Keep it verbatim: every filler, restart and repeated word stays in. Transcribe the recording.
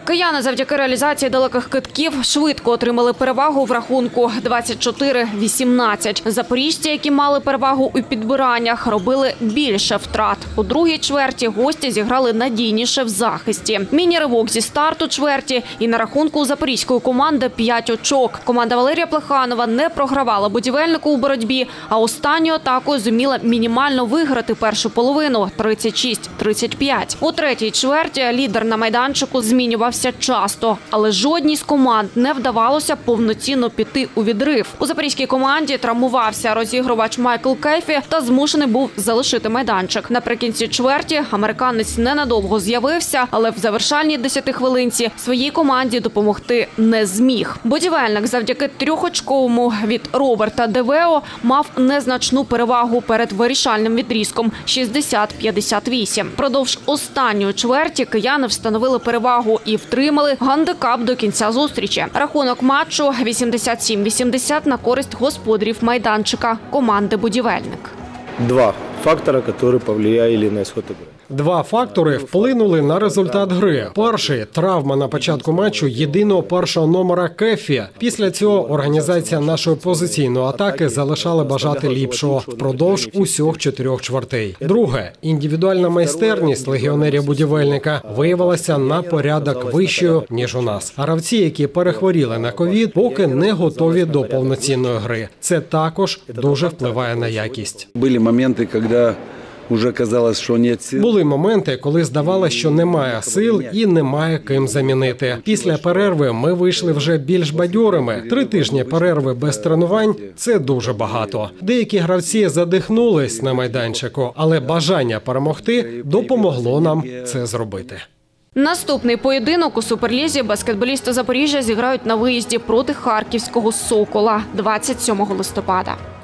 Кияни завдяки реалізації далеких китків швидко отримали перевагу в рахунку двадцять чотири вісімнадцять. Запоріжці, які мали перевагу у підбираннях, робили більше втрат. У другій чверті гості зіграли надійніше в захисті. Міні-ривок зі старту чверті і на рахунку у запорізької команди п'ять очок. Команда Валерія Плеханова не програвала Будівельнику у боротьбі, а останньою атакою зуміла мінімально виграти першу половину – тридцять шість тридцять п'ять. У третій чверті лідер на майданчику змінювався часто, але жодній з команд не вдавалося повноцінно піти у відрив. У запорізькій команді травмувався розігрувач Майкл Кейфі та змушений був залишити майданчик. Наприкінці чверті американець ненадовго з'явився, але в завершальній десятихвилинці своїй команді допомогти не зміг. Будівельник завдяки трьохочковому від Роберта Девео мав незначну перевагу перед вирішальним відрізком – шістдесят п'ятдесят вісім. Продовж останньої чверті кияни встановили перевагу і втримали гандикап до кінця зустрічі. Рахунок матчу вісімдесят сім вісімдесят на користь господарів майданчика команди «Будівельник». Два фактора, які повлияли на ісход гри. Два фактори вплинули на результат гри. Перший – травма на початку матчу єдиного першого номера Кефі. Після цього організація нашої позиційної атаки залишала бажати ліпшого впродовж усіх чотирьох чвертей. Друге – індивідуальна майстерність легіонерів Будівельника виявилася на порядок вищою, ніж у нас. А гравці, які перехворіли на ковід, поки не готові до повноцінної гри. Це також дуже впливає на якість. Були моменти, коли уже казалось, що нет сил. Були моменти, коли здавалося, що немає сил і немає ким замінити. Після перерви ми вийшли вже більш бадьорими. Три тижні перерви без тренувань – це дуже багато. Деякі гравці задихнулись на майданчику, але бажання перемогти допомогло нам це зробити. Наступний поєдинок у Суперлізі баскетболісти Запоріжжя зіграють на виїзді проти харківського «Сокола» двадцять сьомого листопада.